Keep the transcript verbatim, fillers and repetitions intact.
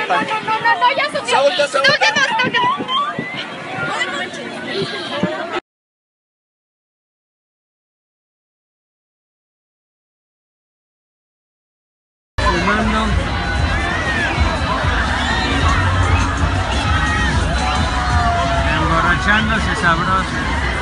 No, no, no, no, ya subió. Saúl, Saúl. No, que no, no, que no. Fumando. Emborrachándose sabroso.